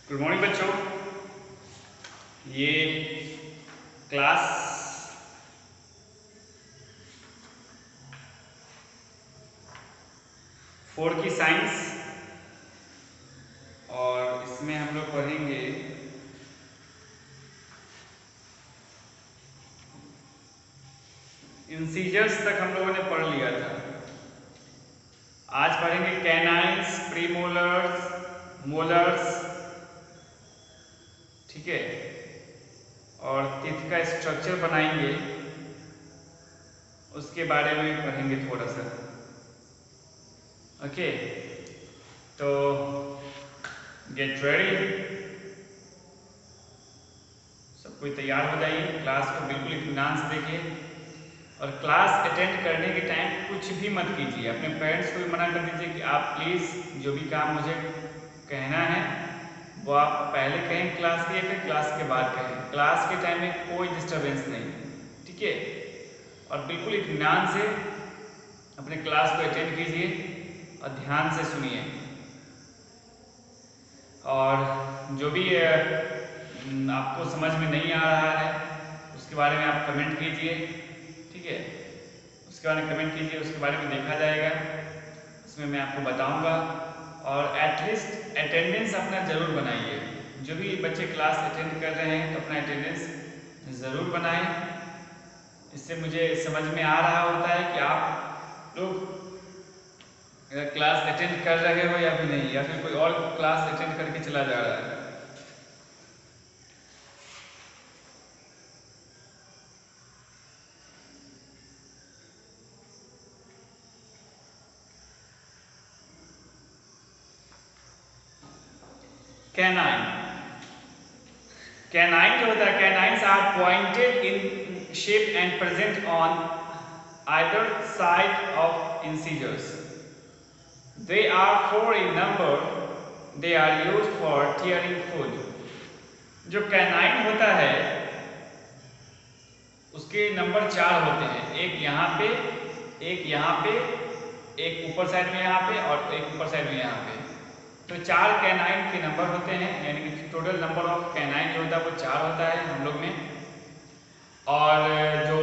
Good morning बच्चों। ये class 4 की साइंस और इसमें हम लोग पढ़ेंगे इंसीजर्स तक हम लोगों ने पढ़ लिया था। आज पढ़ेंगे कैनाइन्स, प्रीमोलर्स, मोलर्स, ठीक है, और टीथ का स्ट्रक्चर बनाएंगे, उसके बारे में पढ़ेंगे थोड़ा सा। ओके, तो गेट रेडी, सब कोई तैयार हो जाइए। क्लास को बिल्कुल इत्मीनान से देखिए और क्लास अटेंड करने के टाइम कुछ भी मत कीजिए। अपने पेरेंट्स को भी मना कर दीजिए कि आप प्लीज़ जो भी काम मुझे कहना है वो आप पहले कहें क्लास के, या फिर क्लास के बाद कहें। क्लास के टाइम में कोई डिस्टर्बेंस नहीं, ठीक है। और बिल्कुल इत्मीनान से अपने क्लास को अटेंड कीजिए और ध्यान से सुनिए। और जो भी आपको समझ में नहीं आ रहा है उसके बारे में आप कमेंट कीजिए, ठीक है। उसके बारे में कमेंट कीजिए, उसके बारे में देखा जाएगा, उसमें मैं आपको बताऊंगा। और एटलीस्ट अटेंडेंस अपना ज़रूर बनाइए। जो भी बच्चे क्लास अटेंड कर रहे हैं तो अपना अटेंडेंस ज़रूर बनाएं। इससे मुझे समझ में आ रहा होता है कि आप लोग क्लास अटेंड कर रहे हो या भी नहीं, या फिर कोई और क्लास अटेंड करके चला जा रहा है। कैनाइन, कैनाइन जो होता है, canines are pointed in shape and present on either side of incisors. They are 4 in number. They are used for tearing food. जो कैनाइन होता है उसके नंबर 4 होते हैं। एक यहाँ पे, एक यहाँ पे, एक ऊपर साइड में यहाँ पे और एक ऊपर साइड में यहाँ पे। तो 4 कैनाइन के नंबर होते हैं, यानी कि टोटल नंबर ऑफ कैनाइन जो होता है वो 4 होता है हम लोग में। और जो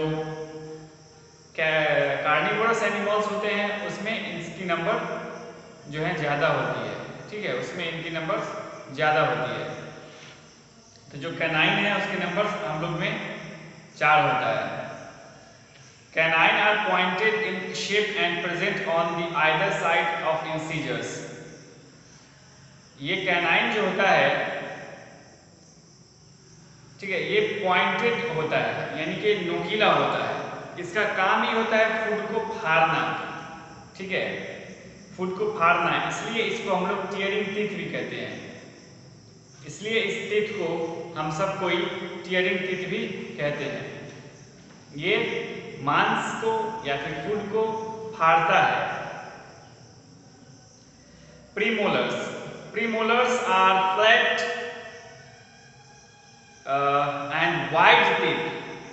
कार्निवोरस एनिमल्स होते हैं उसमें इनकी नंबर जो है ज़्यादा होती है, ठीक है, उसमें इनकी नंबर ज़्यादा होती है। तो जो कैनाइन है उसके नंबर हम लोग में 4 होता है। Canine are pointed in shape and present on the either side of incisors. ये कैनाइन जो होता है, ठीक है, ये पॉइंटेड होता है, यानी कि नोकीला होता है। इसका काम ही होता है फूड को फाड़ना, ठीक है, फूड को फाड़ना। इसलिए इसको हम लोग टीयरिंग टीथ भी कहते हैं। इसलिए इस टीथ को हम सब कोई टीयरिंग टीथ भी कहते हैं। ये मांस को या फिर फूड को फाड़ता है। Premolars, premolars are flat and wide teeth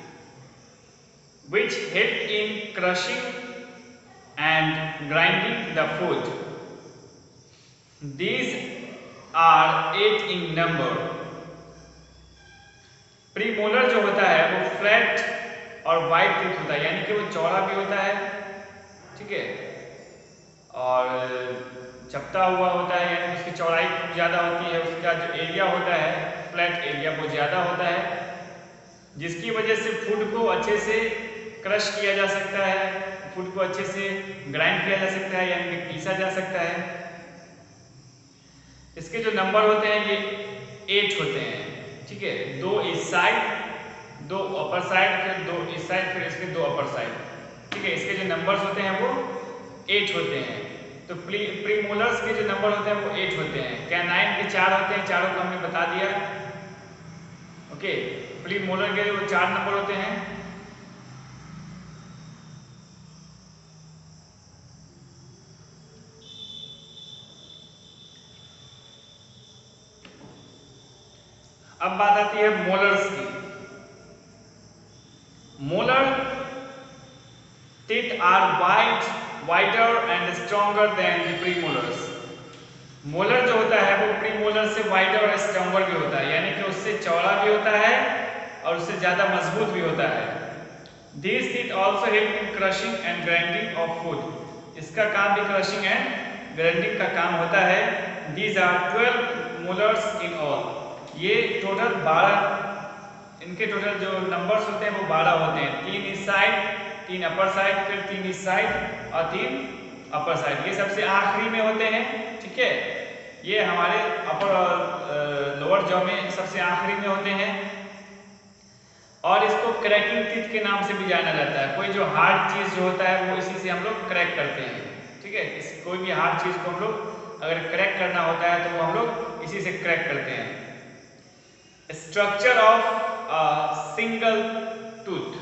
which help in crushing and grinding the food. These are 8 in number. Premolar जो होता है वो फ्लैट और वाइड टीथ होता है, यानी कि वो चौड़ा भी होता है, ठीक है, और चपटा हुआ होता है, यानी उसकी चौड़ाई खूब ज़्यादा होती है। उसका जो एरिया होता है, फ्लैट एरिया, वो ज़्यादा होता है, जिसकी वजह से फूड को अच्छे से क्रश किया जा सकता है, फूड को अच्छे से ग्राइंड किया जा सकता है, यानी कि पीसा जा सकता है। इसके जो नंबर होते हैं ये 8 होते हैं, ठीक है। 2 इस साइड, 2 अपर साइड, फिर 2 इस साइड, फिर इसके 2 अपर साइड, ठीक है। इसके जो नंबर्स होते हैं वो 8 होते हैं। तो प्रीमोलर्स के जो नंबर होते हैं वो 8 होते हैं। कैनाइन के 4 होते हैं, चारों को हमने बता दिया, ओके। प्रीमोलर के वो 4 नंबर होते हैं। अब बात आती है मोलर्स की। Molar teeth are wider and stronger than the premolars. Molar जो होता है वो प्री मोलर से वाइडर और स्ट्रॉन्गर भी होता है, यानी कि उससे चौड़ा भी होता है और उससे ज़्यादा मजबूत भी होता है। These teeth also help in crushing and grinding of food. इसका काम भी क्रशिंग एंड ग्राइंडिंग का काम होता है। These are 12 molars in all. ये टोटल 12, इनके टोटल जो नंबर्स होते हैं वो 12 होते हैं। 3 इस साइड, 3 अपर साइड, फिर 3 इस साइड और 3 अपर साइड। ये सबसे आखिरी में होते हैं, ठीक है। ये हमारे अपर और लोअर जॉ में सबसे आखिरी में होते हैं और इसको क्रैकिंग टीथ के नाम से भी जाना जाता है। कोई जो हार्ड चीज जो होता है वो इसी से हम लोग क्रैक करते हैं, ठीक है। कोई भी हार्ड चीज को हम लोग अगर क्रैक करना होता है तो वो हम लोग इसी से क्रैक करते हैं। Structure of single tooth.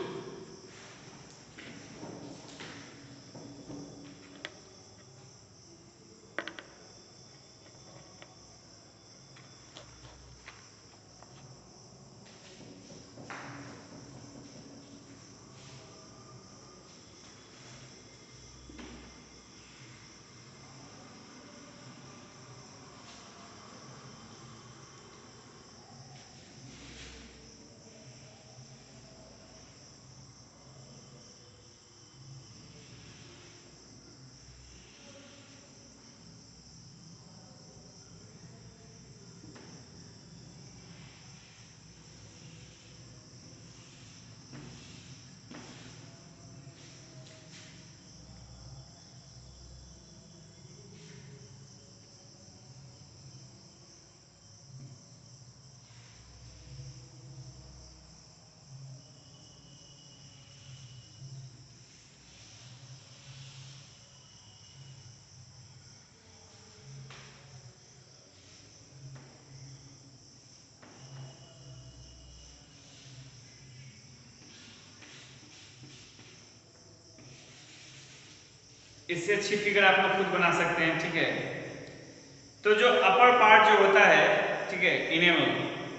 इससे अच्छी फिगर आप लोग खुद बना सकते हैं, ठीक है। तो जो अपर पार्ट जो होता है, ठीक है, इनेमल,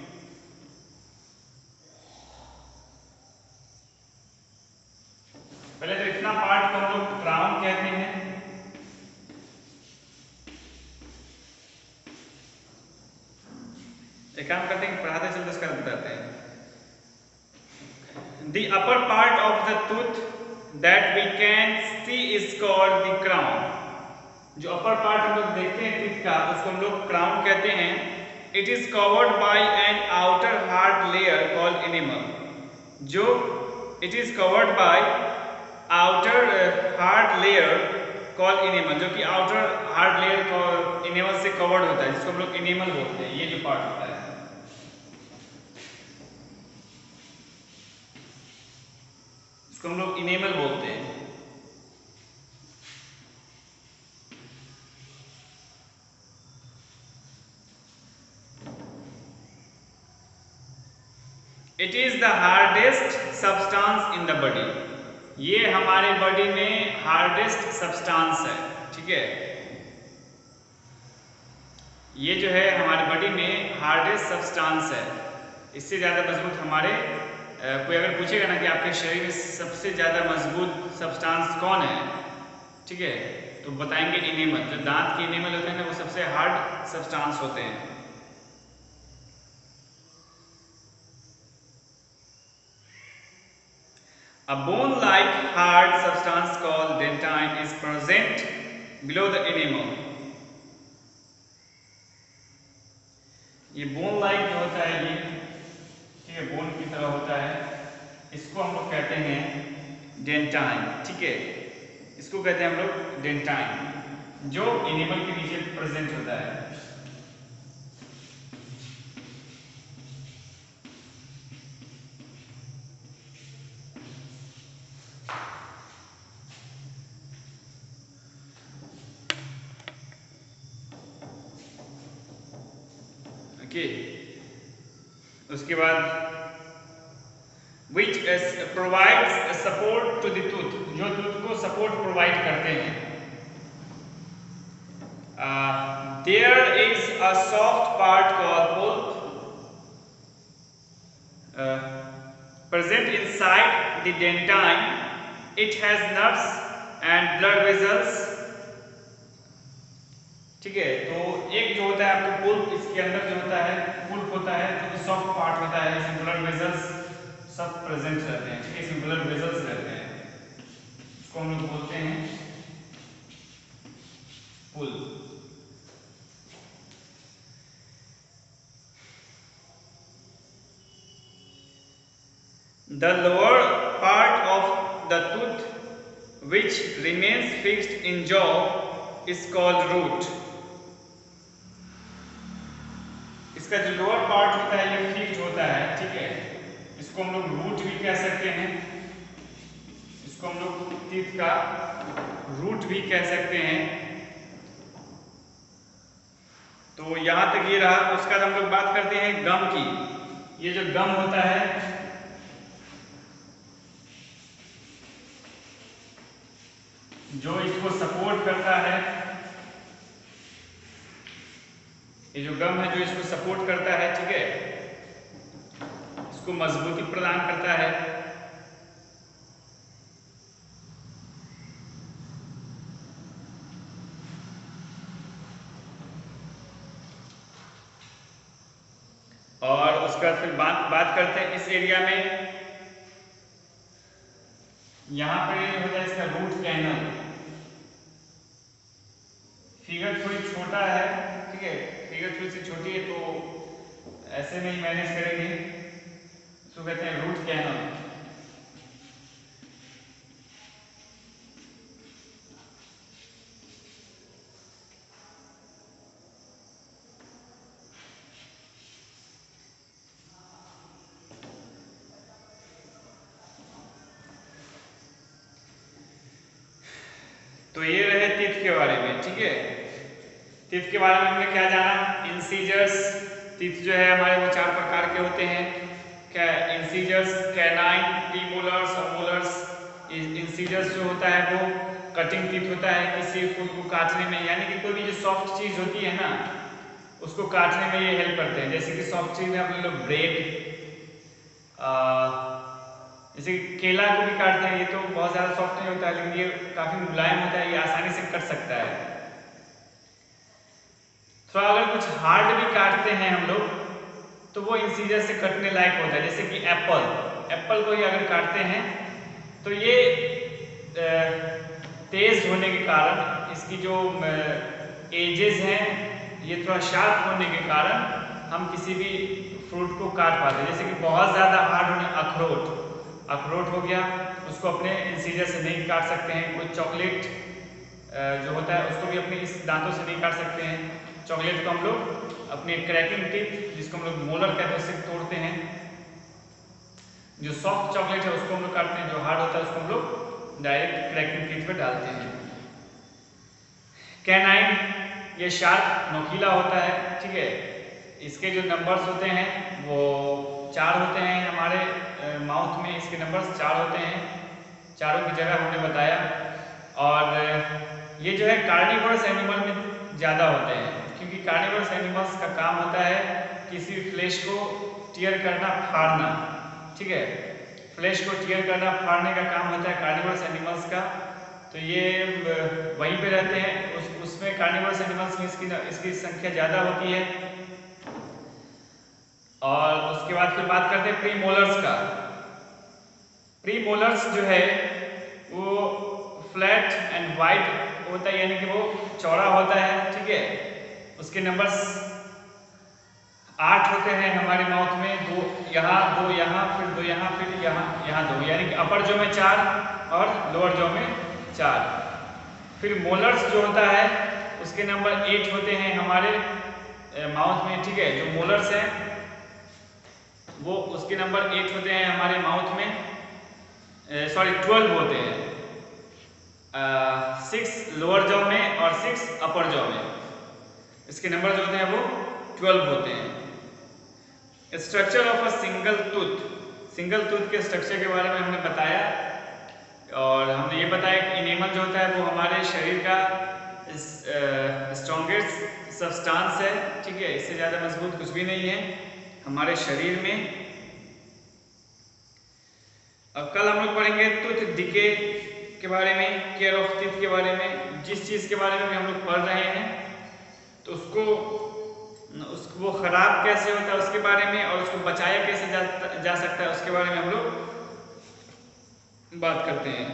पहले तो इतना पार्ट को हम लोग क्राउन कहते हैं। एक काम करते हैं, पढ़ाते चलते उसका बताते हैं। The upper part of the tooth that we can see is called the crown. जो अपर पार्ट हम लोग देखते हैं टीथ का, उसको हम लोग क्राउन कहते हैं। It is covered by an outer hard layer called enamel. जो it is covered by outer hard layer called enamel, जो कि outer hard layer को enamel से covered होता है, जिसको हम लोग enamel बोलते हैं। ये जो पार्ट होता है इसको हम लोग enamel बोलते हैं। It is the hardest substance in the body. ये हमारे बॉडी में हार्डेस्ट सब्सटेंस है, ठीक है। ये जो है हमारे बॉडी में हार्डेस्ट सब्सटेंस है। इससे ज़्यादा मजबूत हमारे कोई अगर पूछेगा ना कि आपके शरीर में सबसे ज़्यादा मजबूत सब्सटेंस कौन है, ठीक है, तो बताएंगे इनेमल। जो दांत के इनेमल होते हैं ना वो सबसे हार्ड सब्सटेंस होते हैं। A bone-like hard substance called dentine is present below the enamel. ये bone-like जो होता है ये, ठीक है, बोन की तरह होता है, इसको हम लोग कहते हैं डेंटाइन, ठीक है। इसको कहते हैं हम लोग डेंटाइन, जो एनिमल के नीचे प्रेजेंट होता है। ओके, उसके बाद which provides support to the tooth, जो tooth को सपोर्ट प्रोवाइड करते हैं। There is a soft part called pulp present inside the dentine. It has nerves and blood vessels, ठीक है। तो एक जो होता है आपको पुल्प, इसके अंदर जो होता है पुल्प होता है, तो सॉफ्ट पार्ट होता है, इसमें ब्लड वेसल्स सब प्रेजेंट रहते हैं, ठीक है, इसमें ब्लड वेसल्स रहते हैं, इसको हम लोग बोलते हैं पुल्प। The lower part of the tooth which remains fixed in jaw is called root. इसका जो लोअर पार्ट होता है ये फिक्स्ड होता है, ठीक है, इसको हम लोग रूट भी कह सकते हैं, इसको हम लोग टीथ का रूट भी कह सकते हैं। तो यहां तक ये रहा। उसके बाद हम लोग बात करते हैं गम की। ये जो गम होता है, जो इसको सपोर्ट करता है, ये जो गम है जो इसको सपोर्ट करता है, ठीक है, इसको मजबूती प्रदान करता है। और उसके बाद फिर बात करते हैं इस एरिया में, यहां पे होता है इसका रूट कैनल। फिगर थोड़ी छोटा है, ठीक है, फिगर थोड़ी सी छोटी है, तो ऐसे में ही मैनेज करेंगे। इसको कहते हैं रूट कैनल। तो ये रहे टीथ के बारे में, ठीक है। टीथ के बारे में हमने क्या जाना, इंसीजर्स। टीथ जो है हमारे वो 4 प्रकार के होते हैं, क्या, इंसीजर्स, कैनाइन, प्रीमोलर्स और मोलर्स। इंसीजर्स जो होता है वो कटिंग टीथ होता है, किसी फूड को काटने में, यानी कि कोई भी जो सॉफ्ट चीज होती है ना, उसको काटने में ये हेल्प करते हैं। जैसे कि सॉफ्ट चीज में आप ले लो ब्रेड, जैसे केला को भी काटते हैं, ये तो बहुत ज़्यादा सॉफ्ट नहीं होता है, लेकिन ये काफ़ी मुलायम होता है, ये आसानी से कट सकता है। थोड़ा अगर कुछ हार्ड भी काटते हैं हम लोग, तो वो इंसीजर से कटने लायक होता है। जैसे कि एप्पल को ही अगर काटते हैं, तो ये तेज होने के कारण, इसकी जो एजेस हैं ये थोड़ा शार्प होने के कारण हम किसी भी फ्रूट को काट पाते हैं। जैसे कि बहुत ज़्यादा हार्ड होने, अखरोट हो गया, उसको अपने इंसीजर से नहीं काट सकते हैं। कोई चॉकलेट जो होता है उसको भी अपने इस दांतों से नहीं काट सकते हैं। चॉकलेट को हम लोग अपने क्रैकिंग टीथ, जिसको हम लोग मोलर कहते हैं, उससे तोड़ते हैं। जो सॉफ्ट चॉकलेट है उसको हम लोग काटते हैं, जो हार्ड होता है उसको हम लोग डायरेक्ट क्रैकिंग टीथ पे डालते हैं। कैनाइन, ये शार्प, नोकीला होता है, ठीक है। इसके जो नंबर्स होते हैं वो 4 होते हैं। हमारे माउथ में इसके नंबर्स 4 होते हैं, चारों की जगह हमने बताया। और ये जो है कार्निवोरस एनिमल में ज़्यादा होते हैं, क्योंकि कार्निवोरस एनिमल्स का काम होता है किसी भी फ्लैश को टीयर करना, फाड़ना, ठीक है। फ्लैश को टीयर करना, फाड़ने का काम होता है कार्निवोरस एनिमल्स का। तो ये वहीं पे रहते हैं, उसमें कार्निवोरस एनिमल्स में इसकी संख्या ज़्यादा होती है। और उसके बाद फिर बात करते हैं प्रीमोलर्स का। प्रीमोलर्स जो है वो फ्लैट एंड वाइड होता है, यानी कि वो चौड़ा होता है, ठीक है। उसके नंबर्स 8 होते हैं हमारे माउथ में, 2 यहाँ, 2 यहाँ, फिर 2 यहाँ, फिर यहाँ 2, यानी कि अपर जॉ में 4 और लोअर जॉ में 4। फिर मोलर्स जो होता है उसके नंबर 8 होते हैं हमारे माउथ में, ठीक है। जो मोलर्स हैं वो उसके नंबर 8 होते हैं हमारे माउथ में, 12 होते हैं, 6 लोअर जॉ में और 6 अपर जॉ में। इसके नंबर जो होते हैं वो 12 होते हैं। Structure of a single tooth के स्ट्रक्चर के बारे में हमने बताया, और हमने ये बताया कि इनेमल जो होता है वो हमारे शरीर का स्ट्रॉन्गेस्ट सब्सटेंस है, ठीक है। इससे ज़्यादा मजबूत कुछ भी नहीं है हमारे शरीर में। अब कल हम लोग पढ़ेंगे टूथ डिके के बारे में, केयर ऑफ टीथ के बारे में। जिस चीज़ के बारे में हम लोग पढ़ रहे हैं तो उसको वो ख़राब कैसे होता है उसके बारे में, और उसको बचाया कैसे जा सकता है उसके बारे में हम लोग बात करते हैं।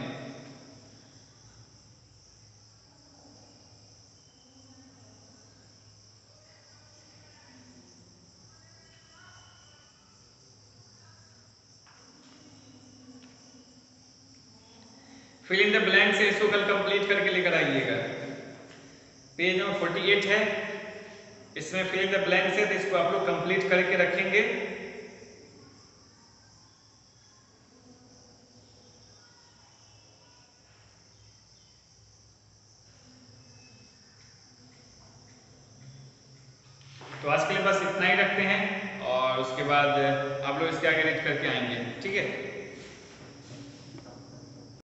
फिल इन द ब्लैंक से इसको कल कंप्लीट करके लेकर आइएगा। पेज नंबर 48 है, इसमें फिल इन द ब्लैंक है, तो इसको आप लोग कंप्लीट करके रखेंगे। तो आज के लिए बस इतना ही रखते हैं, और उसके बाद आप लोग इसके आगे रीड करके आएंगे, ठीक है।